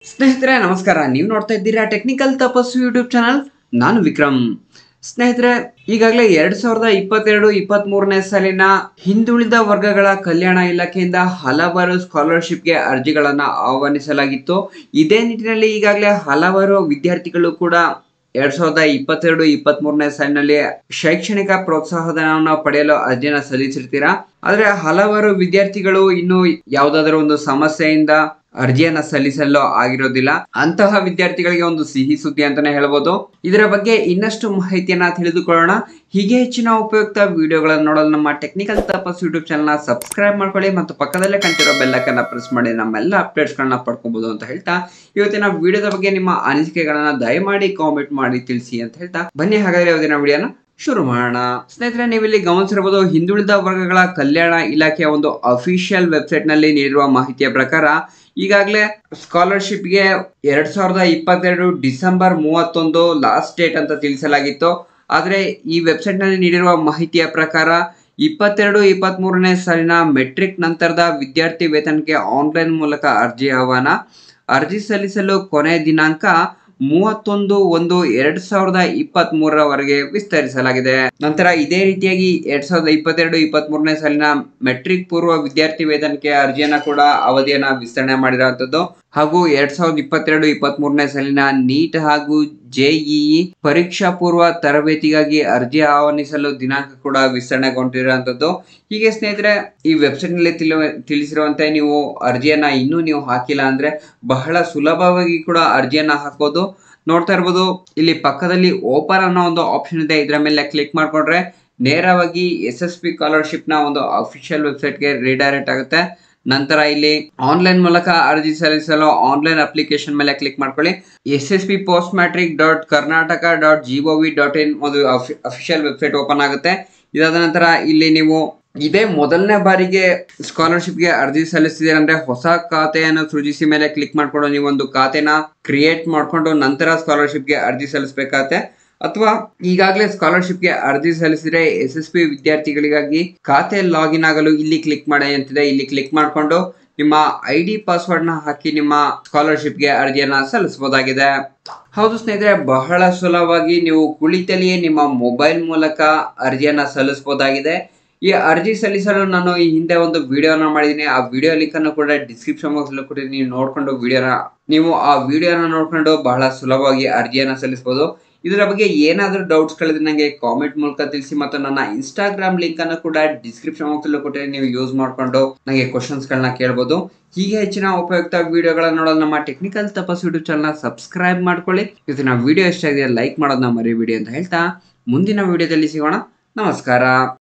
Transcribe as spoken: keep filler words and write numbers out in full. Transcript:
ಸ್ನೇಹಿತರೆ ನಮಸ್ಕಾರ. ನೀವು ನೋಡ್ತಾ ಇದ್ದೀರಾ ಟೆಕ್ನಿಕಲ್ ತಪಸ್ಸು ಯೂಟ್ಯೂಬ್ ಚಾನಲ್. ನಾನು ವಿಕ್ರಮ್. ಸ್ನೇಹಿತರೆ, ಈಗಾಗಲೇ ಎರಡ್ ಸಾವಿರದ ಇಪ್ಪತ್ತೆರಡು ಇಪ್ಪತ್ತ್ ಮೂರನೇ ಸಾಲಿನ ಹಿಂದುಳಿದ ವರ್ಗಗಳ ಕಲ್ಯಾಣ ಇಲಾಖೆಯಿಂದ ಹಲವಾರು ಸ್ಕಾಲರ್ಶಿಪ್ಗೆ ಅರ್ಜಿಗಳನ್ನ ಆಹ್ವಾನಿಸಲಾಗಿತ್ತು. ಇದೇ ನಿಟ್ಟಿನಲ್ಲಿ ಈಗಾಗಲೇ ಹಲವಾರು ವಿದ್ಯಾರ್ಥಿಗಳು ಕೂಡ ಎರಡ್ ಸಾವಿರದ ಇಪ್ಪತ್ತೆರಡು ಇಪ್ಪತ್ತ್ ಮೂರನೇ ಸಾಲಿನಲ್ಲಿ ಶೈಕ್ಷಣಿಕ ಪ್ರೋತ್ಸಾಹಧನವನ್ನು ಪಡೆಯಲು ಅರ್ಜಿಯನ್ನು ಸಲ್ಲಿಸಿರ್ತೀರಾ. ಆದ್ರೆ ಹಲವಾರು ವಿದ್ಯಾರ್ಥಿಗಳು ಇನ್ನು ಯಾವುದಾದ್ರೂ ಒಂದು ಸಮಸ್ಯೆಯಿಂದ ಅರ್ಜಿಯನ್ನ ಸಲ್ಲಿಸಲು ಆಗಿರೋದಿಲ್ಲ. ಅಂತಹ ವಿದ್ಯಾರ್ಥಿಗಳಿಗೆ ಒಂದು ಸಿಹಿ ಸುದ್ದಿ ಅಂತಾನೆ ಹೇಳ್ಬೋದು. ಇದರ ಬಗ್ಗೆ ಇನ್ನಷ್ಟು ಮಾಹಿತಿಯನ್ನ ತಿಳಿದುಕೊಳ್ಳೋಣ. ಹೀಗೆ ಹೆಚ್ಚಿನ ಉಪಯುಕ್ತ ವಿಡಿಯೋಗಳನ್ನು ನೋಡಲು ನಮ್ಮ ಟೆಕ್ನಿಕಲ್ ತಪಸ್ ಯೂಟ್ಯೂಬ್ ಚಾನಲ್ ನ ಸಬ್ಸ್ಕ್ರೈಬ್ ಮಾಡ್ಕೊಳ್ಳಿ ಮತ್ತು ಪಕ್ಕದಲ್ಲೇ ಕಂಟಿರೋ ಬೆಲ್ ಐಕಾನ್ ಪ್ರೆಸ್ ಮಾಡಿ ನಮ್ಮೆಲ್ಲ ಅಪ್ಡೇಟ್ಸ್ ಗಳನ್ನ ಪಡ್ಕೊಬಹುದು ಅಂತ ಹೇಳ್ತಾ, ಇವತ್ತಿನ ವಿಡಿಯೋದ ಬಗ್ಗೆ ನಿಮ್ಮ ಅನಿಸಿಕೆಗಳನ್ನ ದಯಮಾಡಿ ಕಾಮೆಂಟ್ ಮಾಡಿ ತಿಳಿಸಿ ಅಂತ ಹೇಳ್ತಾ, ಬನ್ನಿ ಹಾಗಾದ್ರೆ ಇವತ್ತಿನ ವಿಡಿಯೋನ ಶುರು ಮಾಡೋಣ. ಸ್ನೇಹಿತರೆ, ನೀವಿಲ್ಲಿ ಗಮನಿಸಿರಬಹುದು, ಹಿಂದುಳಿದ ವರ್ಗಗಳ ಕಲ್ಯಾಣ ಇಲಾಖೆಯ ಒಂದು ಅಫಿಷಿಯಲ್ ವೆಬ್ಸೈಟ್ ನಲ್ಲಿ ನೀಡಿರುವ ಮಾಹಿತಿಯ ಪ್ರಕಾರ ಈಗಾಗಲೇ ಸ್ಕಾಲರ್ಶಿಪ್ಗೆ ಎರಡ್ ಸಾವಿರದ ಇಪ್ಪತ್ತೆರಡು ಡಿಸೆಂಬರ್ ಮೂವತ್ತೊಂದು ಲಾಸ್ಟ್ ಡೇಟ್ ಅಂತ ತಿಳಿಸಲಾಗಿತ್ತು. ಆದ್ರೆ ಈ ವೆಬ್ಸೈಟ್ ನಲ್ಲಿ ನೀಡಿರುವ ಮಾಹಿತಿಯ ಪ್ರಕಾರ ಇಪ್ಪತ್ತೆರಡು ಇಪ್ಪತ್ತ್ ಮೂರನೇ ಸಾಲಿನ ಮೆಟ್ರಿಕ್ ನಂತರದ ವಿದ್ಯಾರ್ಥಿ ವೇತನಕ್ಕೆ ಆನ್ಲೈನ್ ಮೂಲಕ ಅರ್ಜಿ ಆಹ್ವಾನ. ಅರ್ಜಿ ಸಲ್ಲಿಸಲು ಕೊನೆ ದಿನಾಂಕ ಮೂವತ್ತೊಂದು ಒಂದು ಎರಡ್ ಸಾವಿರದ ಇಪ್ಪತ್ತ್ ಮೂರರವರೆಗೆ ವಿಸ್ತರಿಸಲಾಗಿದೆ. ನಂತರ ಇದೇ ರೀತಿಯಾಗಿ ಎರಡ್ ಸಾವಿರದ ಇಪ್ಪತ್ತೆರಡು ಇಪ್ಪತ್ತ್ ಮೂರನೇ ಸಾಲಿನ ಮೆಟ್ರಿಕ್ ಪೂರ್ವ ವಿದ್ಯಾರ್ಥಿ ವೇತನಕ್ಕೆ ಅರ್ಜಿಯನ್ನ ಕೂಡ ಅವಧಿಯನ್ನ ವಿಸ್ತರಣೆ ಮಾಡಿರುವಂತದ್ದು. ಹಾಗೂ ಎರಡ್ ಸಾವಿರದ ಇಪ್ಪತ್ತೆರಡು ಇಪ್ಪತ್ತ್ ಮೂರನೇ ಸಾಲಿನ ನೀಟ್ ಹಾಗೂ ಜೆಇಇ ಪರೀಕ್ಷಾ ಪೂರ್ವ ತರಬೇತಿಗಾಗಿ ಅರ್ಜಿ ಆಹ್ವಾನಿಸಲು ದಿನಾಂಕ ಕೂಡ ವಿಸ್ತರಣೆಗೊಂಡಿರುವಂತದ್ದು. ಹೀಗೆ ಸ್ನೇಹಿತರೆ, ಈ ವೆಬ್ಸೈಟ್ ನಲ್ಲಿ ತಿಳಿಸಿರುವಂತೆ ನೀವು ಅರ್ಜಿಯನ್ನ ಇನ್ನೂ ನೀವು ಹಾಕಿಲ್ಲ ಅಂದ್ರೆ ಬಹಳ ಸುಲಭವಾಗಿ ಕೂಡ ಅರ್ಜಿಯನ್ನ ಹಾಕೋದು. ನೋಡ್ತಾ ಇರ್ಬೋದು, ಇಲ್ಲಿ ಪಕ್ಕದಲ್ಲಿ ಓಪನ್ ಅನ್ನೋ ಒಂದು ಆಪ್ಷನ್ ಇದೆ. ಇದರ ಮೇಲೆ ಕ್ಲಿಕ್ ಮಾಡ್ಕೊಂಡ್ರೆ ನೇರವಾಗಿ ಎಸ್ ಎಸ್ ಪಿ ಸ್ಕಾಲರ್ಶಿಪ್ ನ ಒಂದು ಅಫಿಷಿಯಲ್ ವೆಬ್ಸೈಟ್ ಗೆ ರೀಡೈರೆಕ್ಟ್ ಆಗುತ್ತೆ. ನಂತರ ಇಲ್ಲಿ ಆನ್ಲೈನ್ ಮೂಲಕ ಅರ್ಜಿ ಸಲ್ಲಿಸಲು ಆನ್ಲೈನ್ ಅಪ್ಲಿಕೇಶನ್ ಮೇಲೆ ಕ್ಲಿಕ್ ಮಾಡ್ಕೊಳ್ಳಿ. S S P post matric dot Karnataka dot G O V dot in ಒಂದು ಅಫಿಷಿಯಲ್ ವೆಬ್ಸೈಟ್ ಓಪನ್ ಆಗುತ್ತೆ. ಇದಾದ ನಂತರ ಇಲ್ಲಿ ನೀವು ಇದೇ ಮೊದಲನೇ ಬಾರಿಗೆ ಸ್ಕಾಲರ್ಶಿಪ್ಗೆ ಅರ್ಜಿ ಸಲ್ಲಿಸಿದ್ರೆ ಅಂದ್ರೆ ಹೊಸ ಖಾತೆಯನ್ನು ಸೃಜಿಸಿ ಮೇಲೆ ಕ್ಲಿಕ್ ಮಾಡ್ಕೊಂಡು ನೀವು ಒಂದು ಖಾತೆನ ಕ್ರಿಯೇಟ್ ಮಾಡ್ಕೊಂಡು ನಂತರ ಸ್ಕಾಲರ್ಶಿಪ್ಗೆ ಅರ್ಜಿ ಸಲ್ಲಿಸಬೇಕಾಗತ್ತೆ. ಅಥವಾ ಈಗಾಗಲೇ ಸ್ಕಾಲರ್ಶಿಪ್ಗೆ ಅರ್ಜಿ ಸಲ್ಲಿಸಿದ್ರೆ ಎಸ್ ಎಸ್ ಪಿ ವಿದ್ಯಾರ್ಥಿಗಳಿಗಾಗಿ ಖಾತೆ ಲಾಗಿನ್ ಆಗಲು ಇಲ್ಲಿ ಕ್ಲಿಕ್ ಮಾಡಿ ಅಂತಿದೆ. ಇಲ್ಲಿ ಕ್ಲಿಕ್ ಮಾಡಿಕೊಂಡು ನಿಮ್ಮ ಐ ಡಿ ಪಾಸ್ವರ್ಡ್ ನ ಹಾಕಿ ನಿಮ್ಮ ಸ್ಕಾಲರ್ಶಿಪ್ಗೆ ಅರ್ಜಿಯನ್ನ ಸಲ್ಲಿಸಬಹುದಾಗಿದೆ. ಹೌದು ಸ್ನೇಹಿತರೆ, ಬಹಳ ಸುಲಭವಾಗಿ ನೀವು ಕುಳಿತಲ್ಲಿಯೇ ನಿಮ್ಮ ಮೊಬೈಲ್ ಮೂಲಕ ಅರ್ಜಿಯನ್ನ ಸಲ್ಲಿಸಬಹುದಾಗಿದೆ. ಈ ಅರ್ಜಿ ಸಲ್ಲಿಸಲು ನಾನು ಈ ಹಿಂದೆ ಒಂದು ವಿಡಿಯೋನ ಮಾಡಿದ್ದೀನಿ. ಆ ವಿಡಿಯೋ ಲಿಂಕ್ ಅನ್ನು ಕೂಡ ಡಿಸ್ಕ್ರಿಪ್ಷನ್ ಬಾಕ್ಸ್ ಅಲ್ಲಿ ಕೊಟ್ಟಿದ್ದೀನಿ. ನೀವು ನೋಡ್ಕೊಂಡು ವಿಡಿಯೋನ ನೀವು ಆ ವಿಡಿಯೋನ ನೋಡ್ಕೊಂಡು ಬಹಳ ಸುಲಭವಾಗಿ ಅರ್ಜಿಯನ್ನ ಸಲ್ಲಿಸಬಹುದು. ಇದರ ಬಗ್ಗೆ ಏನಾದರೂ ಡೌಟ್ಸ್ ಗಳಿದ್ರೆ ನನಗೆ ಕಾಮೆಂಟ್ ಮೂಲಕ ತಿಳಿಸಿ ಮತ್ತು ನನ್ನ ಇನ್ಸ್ಟಾಗ್ರಾಮ್ ಲಿಂಕ್ ಅನ್ನು ಕೂಡ ಡಿಸ್ಕ್ರಿಪ್ಷನ್ ಬಾಕ್ಸ್ ಅಲ್ಲಿ ಕೊಟ್ಟರೆ ನೀವು ಯೂಸ್ ಮಾಡ್ಕೊಂಡು ನನಗೆ ಕ್ವಶನ್ಸ್ ಗಳನ್ನ ಕೇಳಬಹುದು. ಹೀಗೆ ಹೆಚ್ಚಿನ ಉಪಯುಕ್ತ ವಿಡಿಯೋಗಳನ್ನ ನೋಡಲು ನಮ್ಮ ಟೆಕ್ನಿಕಲ್ ತಪಸ್ ಯೂಟ್ಯೂಬ್ ಚಾನಲ್ ಸಬ್ಸ್ಕ್ರೈಬ್ ಮಾಡ್ಕೊಳ್ಳಿ. ಇವತ್ತಿನ ವಿಡಿಯೋ ಇಷ್ಟ ಆಗಿದೆ ಲೈಕ್ ಮಾಡೋದನ್ನ ಮರಿಬೇಡಿ ಅಂತ ಹೇಳ್ತಾ ಮುಂದಿನ ವಿಡಿಯೋದಲ್ಲಿ ಸಿಗೋಣ. ನಮಸ್ಕಾರ.